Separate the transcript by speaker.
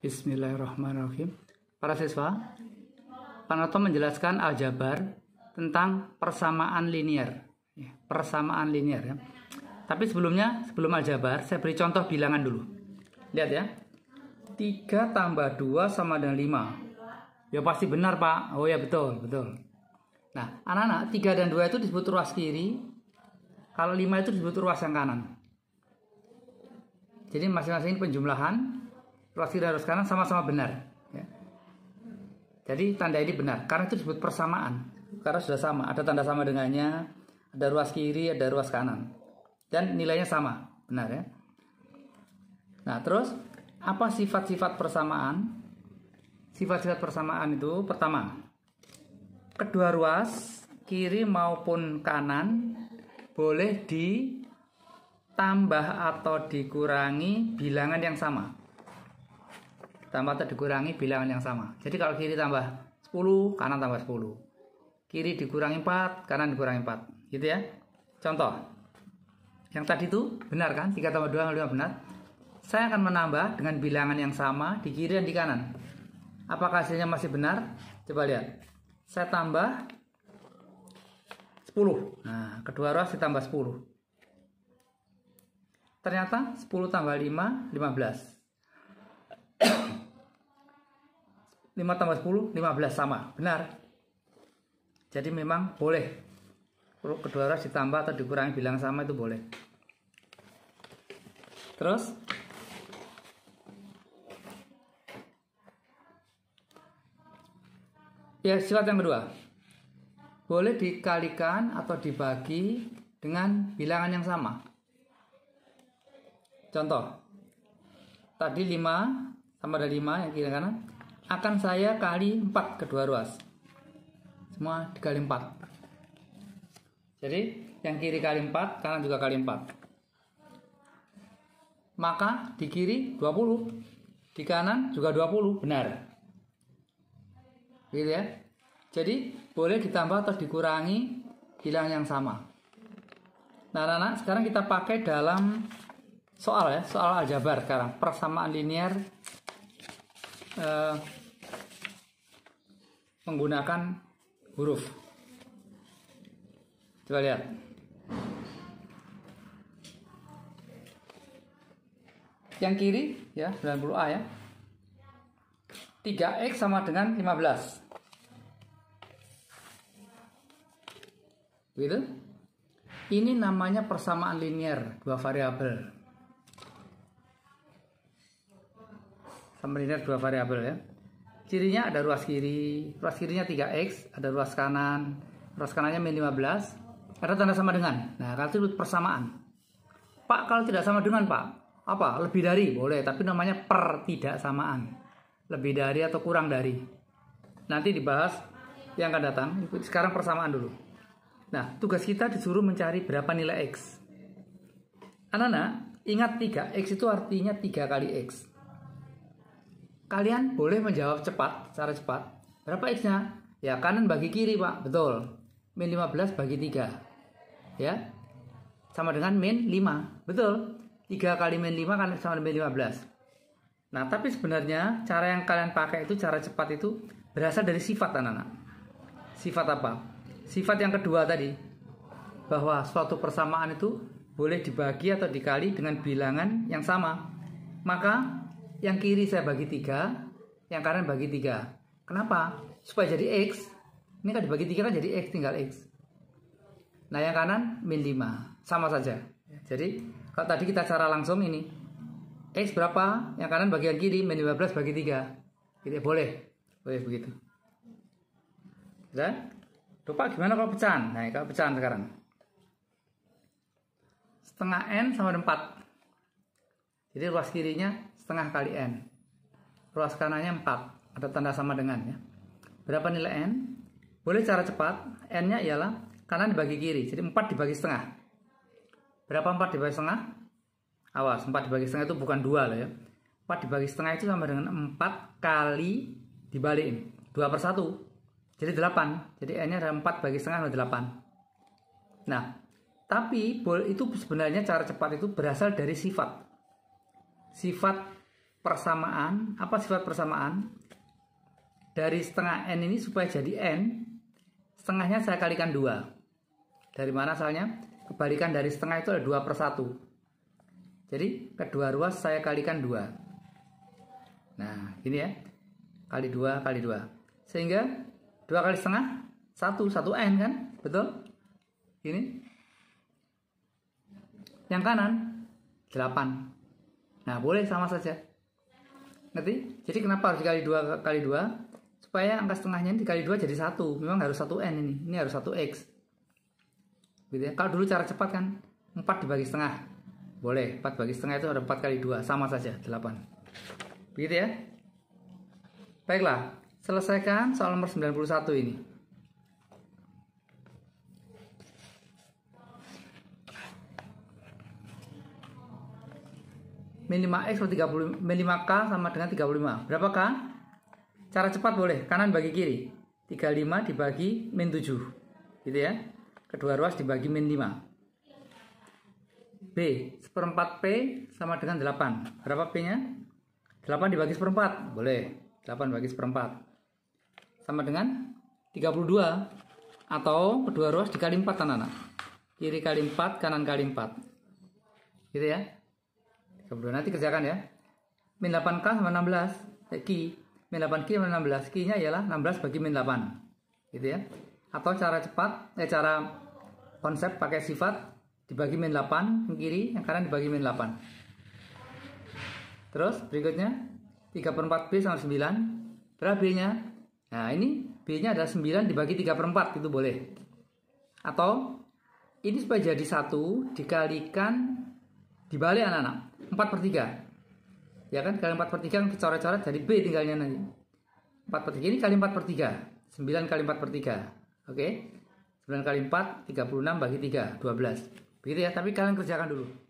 Speaker 1: Bismillahirrahmanirrahim. Para siswa, Pak Noto menjelaskan aljabar tentang persamaan linear. Persamaan linear ya. Tapi sebelum aljabar, saya beri contoh bilangan dulu. Lihat ya. 3 tambah 2 sama dengan 5. Ya pasti benar, Pak. Oh ya, betul. Nah, anak-anak, 3 dan 2 itu disebut ruas kiri. Kalau 5 itu disebut ruas yang kanan. Jadi masing-masing penjumlahan ruas kiri dan ruas kanan sama-sama benar ya. Jadi tanda ini benar karena itu disebut persamaan, karena sudah sama, ada tanda sama dengannya, ada ruas kiri, ada ruas kanan, dan nilainya sama, benar ya. Nah, terus apa sifat-sifat persamaan? Sifat-sifat persamaan itu pertama, kedua ruas kiri maupun kanan boleh ditambah atau dikurangi bilangan yang sama. Tambah atau dikurangi bilangan yang sama. Jadi kalau kiri tambah 10, kanan tambah 10. Kiri dikurangi 4, kanan dikurangi 4. Gitu ya. Contoh. Yang tadi itu benar kan? 3 tambah 2 sama 5 benar. Saya akan menambah dengan bilangan yang sama di kiri dan di kanan. Apakah hasilnya masih benar? Coba lihat. Saya tambah 10. Nah, kedua ruas ditambah 10. Ternyata 10 tambah 5, 15. 5 tambah 10, 15 sama. Benar. Jadi memang boleh. Kedua ruas ditambah atau dikurangi bilangan sama itu boleh. Terus ya, sifat yang kedua. Boleh dikalikan atau dibagi dengan bilangan yang sama. Contoh. Tadi 5 sama ada 5 yang kiri kanan akan saya kali 4 kedua ruas. Semua dikali 4. Jadi yang kiri kali 4, kanan juga kali 4. Maka di kiri 20, di kanan juga 20, benar. Gitu ya. Jadi boleh ditambah atau dikurangi bilangan yang sama. Nah, anak-anak, sekarang kita pakai dalam soal ya, soal aljabar sekarang, persamaan linear menggunakan huruf. Coba lihat. Yang kiri ya, 90A ya. 3x sama dengan 15. Begitu? Ini namanya persamaan linear dua variabel. Sama linear dua variabel ya. Cirinya ada ruas kirinya 3x, ada ruas kanannya min 15, ada tanda sama dengan. Nah, kalau itu persamaan. Pak, kalau tidak sama dengan, Pak, apa? Lebih dari? Boleh, tapi namanya pertidaksamaan. Lebih dari atau kurang dari. Nanti dibahas yang akan datang. Sekarang persamaan dulu. Nah, tugas kita disuruh mencari berapa nilai x. Anak-anak, ingat 3x itu artinya 3 kali x. Kalian boleh menjawab cepat, secara cepat. Berapa x-nya? Ya, kanan bagi kiri, Pak. Betul. Min 15 bagi 3. Ya. Sama dengan min 5. Betul. 3 kali min 5 kan sama dengan min 15. Nah, tapi sebenarnya cara yang kalian pakai itu, cara cepat itu berasal dari sifat, anak-anak. Sifat apa? Sifat yang kedua tadi. Bahwa suatu persamaan itu boleh dibagi atau dikali dengan bilangan yang sama. Maka yang kiri saya bagi 3, yang kanan bagi 3. Kenapa? Supaya jadi X. Ini kan dibagi 3 kan jadi X, tinggal X. Nah, yang kanan min 5. Sama saja. Jadi, kalau tadi kita cara langsung ini. X berapa? Yang kanan bagi yang kiri, min 15 bagi 3. Gitu, boleh. Boleh begitu. Sudah? Lupa gimana kalau pecahan? Nah, kalau pecahan sekarang. Setengah N sama dengan 4. Jadi ruas kirinya setengah kali N. Ruas kanannya 4. Ada tanda sama dengan ya. Berapa nilai N? Boleh cara cepat. N-nya ialah kanan dibagi kiri. Jadi 4 dibagi setengah. Berapa 4 dibagi setengah? Awas, 4 dibagi setengah itu bukan 2 lah ya. 4 dibagi setengah itu sama dengan 4 kali dibalikin. 2 per 1. Jadi 8. Jadi N-nya ada 4 bagi setengah ada 8. Nah, tapi itu sebenarnya cara cepat itu berasal dari sifat. Sifat persamaan. Apa sifat persamaan? Dari setengah N ini supaya jadi N, setengahnya saya kalikan 2. Dari mana asalnya? Kebalikan dari setengah itu ada 2/1. Jadi kedua ruas saya kalikan 2. Nah gini ya, kali 2 kali 2. Sehingga 2 kali setengah 1 N kan? Betul? Ini yang kanan 8. Nah boleh sama saja. Ngerti? Jadi kenapa harus dikali 2 kali 2? Supaya angka setengahnya ini dikali 2 jadi 1. Memang harus 1N ini. Ini harus 1X. Gitu ya. Kalau dulu cara cepat kan 4 dibagi setengah. Boleh. 4 bagi setengah itu ada 4 kali 2. Sama saja 8. Begitu ya. Baiklah. Selesaikan soal nomor 91 ini. Min 5X per 30, min 5K sama dengan 35. Berapa K? Cara cepat boleh, kanan bagi kiri. 35 dibagi min 7. Gitu ya. Kedua ruas dibagi min 5. B, 1/4 P sama dengan 8. Berapa P-nya? 8 dibagi 1/4. Boleh. 8 bagi 1/4. Sama dengan 32. Atau kedua ruas dikali 4 anak-anak. Kiri kali 4, kanan kali 4. Gitu ya. 32. Nanti kerjakan ya. Min 8K sama 16. Ki. Min 8K sama 16. Ki-nya ialah 16 bagi min 8. Gitu ya. Atau cara cepat, cara konsep pakai sifat dibagi min 8 yang kiri, yang kanan dibagi min 8. Terus berikutnya 3/4 B sama 9. Berapa B-nya? Nah ini B-nya adalah 9 dibagi 3/4. Itu boleh. Atau ini supaya jadi 1 dikalikan dibalik anak-anak 4/3. Ya kan, kali 4/3 kan kecoret-coret jadi B tinggalnya nanti. 4/3 ini kali 4/3. 9 kali 4/3. Oke. 9 kali 4 36 bagi 3 12. Begitu ya, tapi kalian kerjakan dulu.